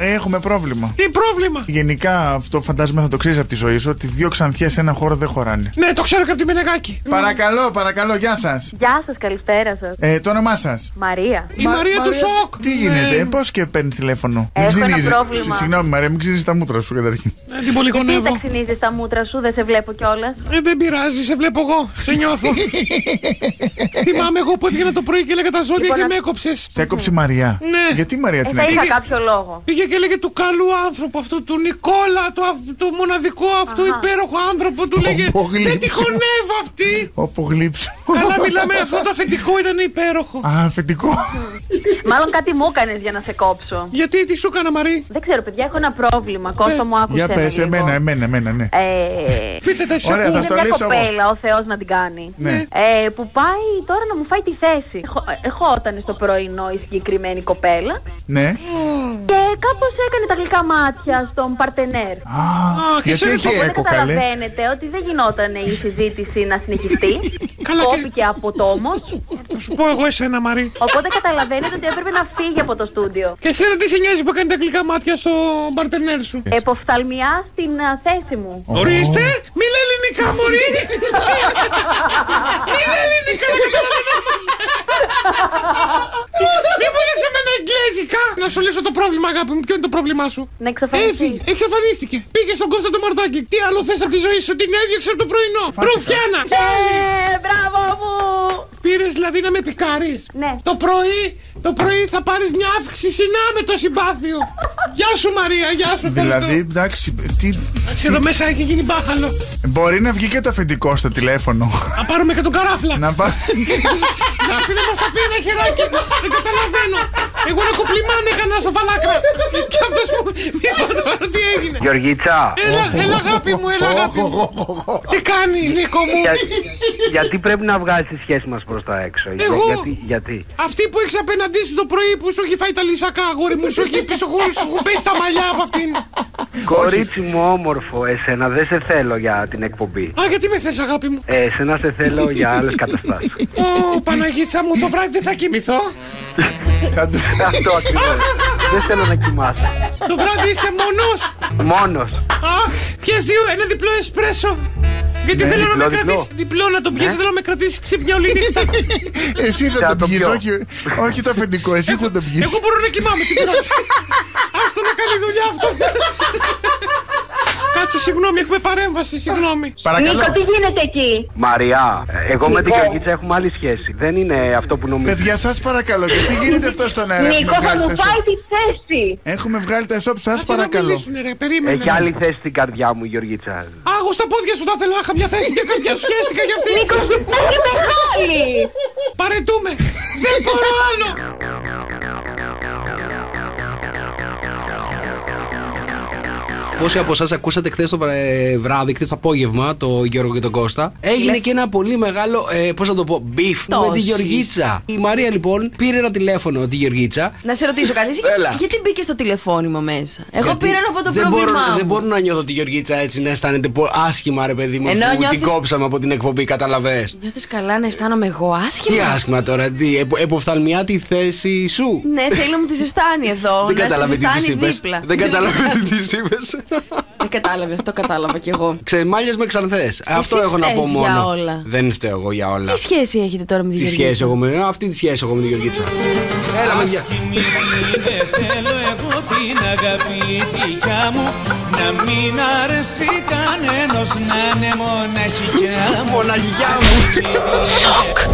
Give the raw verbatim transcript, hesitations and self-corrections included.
Έχουμε πρόβλημα. Τι πρόβλημα? Γενικά αυτό φαντάζομαι θα το ξέρεις από τη ζωή σου, ότι δύο ξανθιές σε ένα χώρο δεν χωράνε. Ναι, το ξέρω και από τη Μενεγάκη. Παρακαλώ, παρακαλώ, γεια σας. Γεια σας, καλησπέρα σας. Ε, το όνομά σας? Μαρία. Η Μα, Μαρία του σοκ. Τι γίνεται, ναι. Πώς και παίρνεις τηλέφωνο? Έχω ένα πρόβλημα. Συγγνώμη, Μαρία, μην ξύνεις τα μούτρα σου καταρχήν. Ε, την πολυγονεύω. Γιατί τα ξυνίζεις τα μούτρα σου, δεν σε βλέπω κιόλας. Ε, δεν πειράζει, σε βλέπω εγώ. Σε νιώθω. Θυμάμαι εγώ που έβγαινα το πρωί και έλεγα τα ζώδια και με έκοψες. Σε έκοψε η Μαρία. Ναι. Γιατί η Μαρία την έκοψε? Είχα κάποιο λόγο. Πήγε και έλεγε του καλού άνθρωπου αυτού, του Νικόλα, του, του μοναδικού αυτού Αχα. υπέροχου άνθρωπου, του λέγε. Δεν τη χωνεύω αυτή. Όπο γλύψω. Καλά, μιλάμε, αυτό το αφεντικό ήταν υπέροχο. Α, αφεντικό. Μάλλον κάτι μου έκανες για να σε κόψω. Γιατί, τι σου έκανα, Μαρή? Δεν ξέρω, παιδιά, έχω ένα πρόβλημα. Κώστα μου, άκουσε. Για πες, εμένα, εμένα, εμένα, ναι. Ε, Πείτε τα εσείς. Ωραία, θα στο είναι μια λύσω κοπέλα, ο Θεός να την κάνει. Ναι. Ε, που πάει τώρα να μου φάει τη θέση. Ερχόταν στο πρωινό η συγκεκριμένη κοπέλα. Ναι. Και κάπως έκανε τα γλυκά μάτια στον παρτενέρ. Α, γιατί έχει έκο, καλέ? Καταλαβαίνετε ότι δεν γινόταν η συζήτηση να συνεχιστεί. Κόπηκε από τόμος. Θα σου πω εγώ εσένα, Μαρή. Οπότε καταλαβαίνετε ότι έπρεπε να φύγει από το στούντιο. Και εσένα τι σε νοιάζει που έκανε τα γλυκά μάτια στο παρτενέρ σου? Εποφθαλμιά στην uh, θέση μου. Ορίστε! Μίλα ελληνικά, μωρή! Μίλα ελληνικά, να καταλαβαίνω. Μη μου λες εμένα εγγλέζικα! Να σου λύσω το πρόβλημα, αγάπη μου. Ποιο είναι το πρόβλημά σου? Να εξαφανιστεί. Έφυγε, εξαφανίστηκε. Πήγε στον Κώστα το Μαρτάκι. Τι άλλο θες από τη ζωή σου? Την έδιωξε από το πρωινό. Ρουφιάνα! Ε, μπράβο μου! Πήρες δηλαδή να με πικάρεις? Ναι. Το πρωί, το πρωί θα πάρεις μια αύξηση να με το συμπάθειο. Γεια σου, Μαρία, γεια σου. Δηλαδή, εντάξει, τι. Εντάξει, εδώ μέσα έχει γίνει μπάχαλο. Μπορεί να βγει και το αφεντικό στο τηλέφωνο. Να πάρουμε και τον καράφλα. Να πάρουμε. Να πει να μας τα πει ένα χεράκι. Δεν καταλαβαίνω. Εγώ ένα κοπλιμάν έκανα στο φαλάκρα. Και αυτός μου μήπως τώρα τι έγινε? Γεωργίτσα. Έλα, έλα αγάπη μου, έλα αγάπη μου. Τι κάνεις, Νίκο μου? Για, γιατί πρέπει να βγάλεις τη σχέση μας προς τα έξω? Εγώ. Γιατί, γιατί? Αυτή που έχεις απέναντί σου το πρωί που σου έχει φάει τα λυσακά, αγόρι μου, σου έχει πέσει τα μαλλιά από αυτήν. Κορίτσι μου όμορφο, εσένα δεν σε θέλω για την εκπομπή. Α, γιατί με θες, αγάπη μου? Ε, εσένα σε θέλω για άλλες καταστάσεις. Ω, Παναγίτσα μου, το βράδυ δεν θα κοιμηθώ. Αυτό ακριβώς. Δεν θέλω να κοιμάσαι. Το βράδυ είσαι μόνος. Μόνος. Αχ, πιες δύο, ένα διπλό εσπρέσο. Γιατί ναι, θέλω διπλό, να με διπλό. κρατήσει διπλό, να τον πιέσει, ναι. Θέλω να με κρατήσει ξύπνια όλη νύχτα. Εσύ θα τον πιεις, όχι, όχι το αφεντικό, εσύ θα τον πιεις. Εγώ μπορώ να κοιμάμαι, τι πειράζει. Άστο να κάνει δουλειά αυτό. Κάτσε, συγγνώμη, έχουμε παρέμβαση, συγγνώμη. Παρακαλώ. Νίκο, τι γίνεται εκεί? Μαριά, εγώ Νίκο. με την Γεωργίτσα έχουμε άλλη σχέση. Δεν είναι αυτό που νομίζεις. Παιδιά, σας παρακαλώ, γιατί γίνεται αυτό στον αέρα? Νίκο, θα μου φάει τη θέση. Έχουμε βγάλει τα εσώπ, σας παρακαλώ. Έχει άλλη θέση στην καρδιά μου η Γεωργίτσα. Άγω στα πόδια σου θα ήθελα να είχα μια θέση και καρδιά σου. Σχέστηκα για αυτή. Νίκο, είναι μεγάλη. Παρετούμε. Δεν μπορώ άλλο. Πόσοι από εσάς ακούσατε χθες το βράδυ, χθες το απόγευμα, το Γιώργο και τον Κώστα, έγινε και ένα πολύ μεγάλο, ε, πώς να το πω, μπιφ με τη Γεωργίτσα. Η Μαρία λοιπόν πήρε ένα τηλέφωνο τη Γεωργίτσα. Να σε ρωτήσω κάτι, γιατί μπήκε στο τηλεφώνημα μέσα? Εγώ γιατί πήρα να πω το δεν πρόβλημά μπορώ, μου. Δεν μπορώ να νιώθω τη Γεωργίτσα έτσι να αισθάνεται άσχημα, ρε παιδί μου, ενώ που νιώθεις... την κόψαμε από την εκπομπή, καταλαβες? Νιώθεις καλά να αισθάνομαι εγώ άσχημα? Τι άσχημα τώρα, τι, επο, εποφθαλμιά τη θέση σου. Ναι, θέλω μου τη ζεστάνει εδώ. Δεν κατάλαβε τι της είπες. Δεν κατάλαβε τι της είπες. Δεν κατάλαβε, αυτό κατάλαβα κι εγώ. Ξεμάλιες με ξανθές. Αυτό έχω να πω μόνο. Για όλα. Δεν φταίω εγώ για όλα. Τι σχέση έχετε τώρα με τη Γεωργίτσα? Τι σχέση έχω με. Αυτή τη σχέση έχω με τη Γεωργίτσα. Έλα, με δια. Δεν θέλω εγώ την αγαπητικιά μου να μην αρέσει κανένας, να είναι μοναχικιά μου. Μοναχικιά μου.